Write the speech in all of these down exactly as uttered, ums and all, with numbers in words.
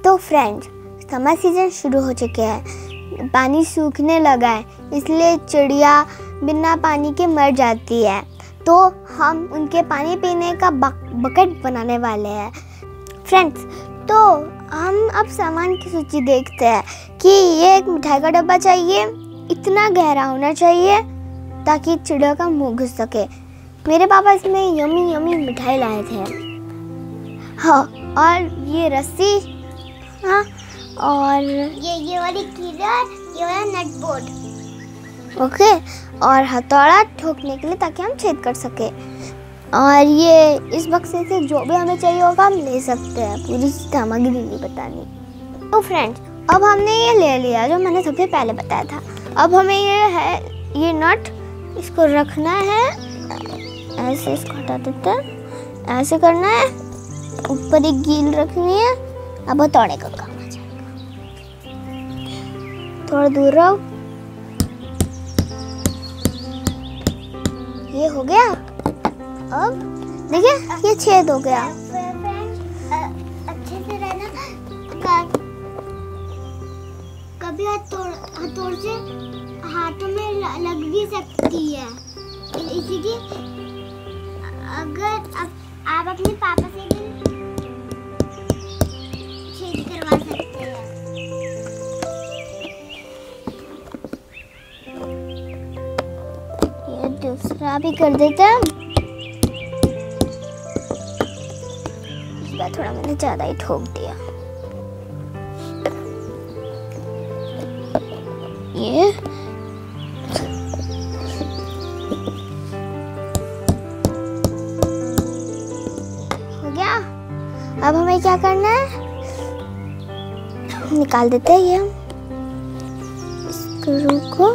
तो friends, summer season शुरू हो चुके हैं, पानी सूखने लगा है, इसलिए चिड़िया बिना पानी के मर जाती है। तो हम उनके पानी पीने का बकेट बनाने वाले हैं। फ्रेंड्स, तो हम अब सामान की सूची देखते हैं कि ये एक मिठाई का डब्बा चाहिए, इतना गहरा होना चाहिए ताकि चिड़िया का मुंह घुस सके। मेरे पापा इसमें यमी यमी मिठाई लाए थे। हाँ, और ये रस्सी, हाँ, और ये ये वाली कीलर, ये वाला नट बोर्ड, ओके, और हथौड़ा ठोकने के लिए ताकि हम छेद कर सके। और ये इस बक्से से जो भी हमें चाहिए होगा हम ले सकते हैं, पूरी सामग्री नहीं बतानी। तो फ्रेंड्स, अब हमने ये ले लिया जो मैंने सबसे पहले बताया था। अब हमें ये है ये नट, इसको रखना है ऐसे, इसको हटा देते हैं, ऐसे करना है, ऊपर एक कील रखनी है। अब हथौड़े का काम आ जाएगा, थोड़ा दूर रहो। ये हो गया। अब देखिए ये छेद हो गया। अच्छे से रहना, कभी हथौड़ हथौड़ से हाथों में लग भी सकती है, इसीलिए अगर आप, आप अपने पापा से भी छेद करवा सकते हैं। ये दूसरा भी कर देते हैं। इस बार थोड़ा मैंने ज्यादा ही ठोक दिया। ये हो गया। अब हमें क्या करना है, निकाल देते हैं ये स्क्रू को।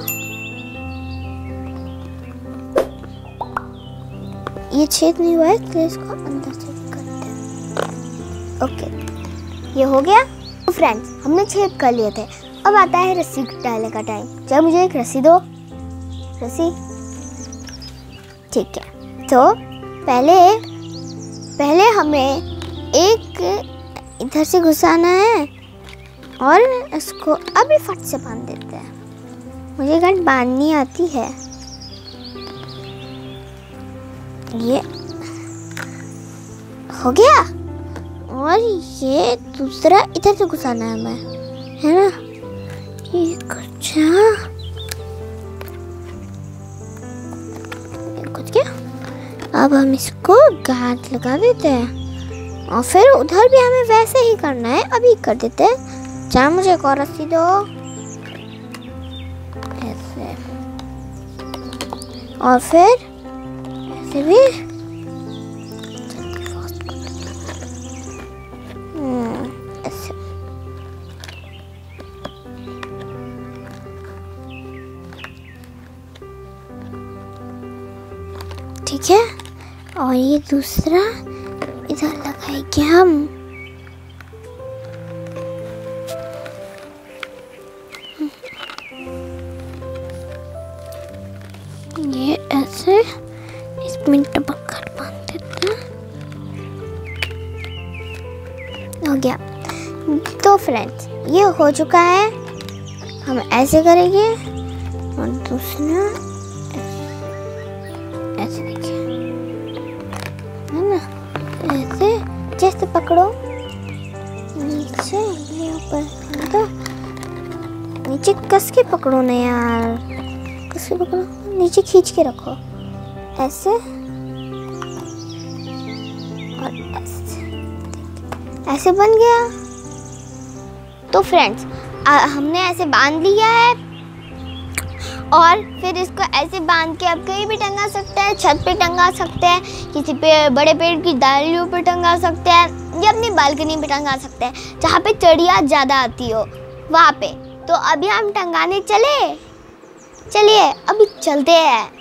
ये छेद नहीं हुआ है तो इसको अंदर से करते हैं। ओके, ये हो गया। तो फ्रेंड्स, हमने छेद कर लिए थे। अब आता है रस्सी डालने का टाइम। चलो मुझे एक रस्सी दो। रस्सी, ठीक है। तो पहले पहले हमें एक इधर से घुसाना है और इसको अभी फट से बांध देते हैं। मुझे गांठ बांधनी आती है। ये हो गया। और ये दूसरा इधर से घुसाना है हमें, है ना? ये कुछ कुछ क्या। अब हम इसको गांठ लगा देते हैं और फिर उधर भी हमें वैसे ही करना है। अभी कर देते हैं। चाहे मुझे एक और रस्सी दो, ऐसे, और फिर ऐसे भी। ऐसे ठीक है। और ये दूसरा इधर लगाएंगे हम। ये ऐसे इसमें टपक बांध देते हैं। हो गया। तो फ्रेंड्स, ये हो चुका है। हम ऐसे करेंगे और दूसरा ऐसे, देखिए, है ना? ऐसे जैसे पकड़ो नीचे, ये ऊपर तो नीचे कस के पकड़ो ना यार, कस के पकड़ो, नीचे खींच के रखो, ऐसे और ऐसे। ऐसे बन गया। तो फ्रेंड्स, हमने ऐसे बांध लिया है और फिर इसको ऐसे बांध के आप कहीं भी टंगा सकते हैं। छत पे टंगा सकते हैं, किसी पे बड़े पेड़ की डालियों पे टंगा सकते हैं, या अपनी बालकनी पे टंगा सकते हैं जहाँ पे चिड़िया ज़्यादा आती हो वहाँ पे। तो अभी हम टंगाने चले, चलिए अभी चलते हैं।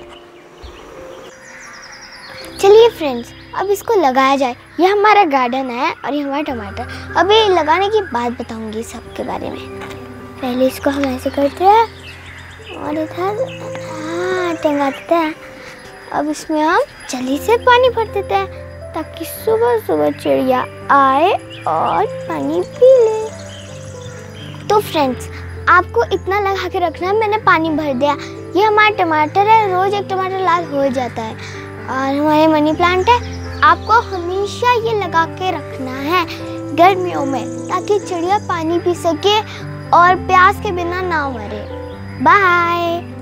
चलिए फ्रेंड्स, अब इसको लगाया जाए। ये हमारा गार्डन है और ये हमारा टमाटर। अभी लगाने की बात बताऊंगी सबके बारे में। पहले इसको हम ऐसे करते हैं और इधर हाँ टंगा देते हैं। अब इसमें हम जल्दी से पानी भर देते हैं ताकि सुबह सुबह चिड़िया आए और पानी पी ले। तो फ्रेंड्स, आपको इतना लगा के रखना है। मैंने पानी भर दिया। ये हमारा टमाटर है, रोज एक टमाटर लाल हो जाता है। और हमारे मनी प्लांट है, आपको हमेशा ये लगा के रखना है गर्मियों में, ताकि चिड़िया पानी पी सके और प्यास के बिना ना मरे। बाय।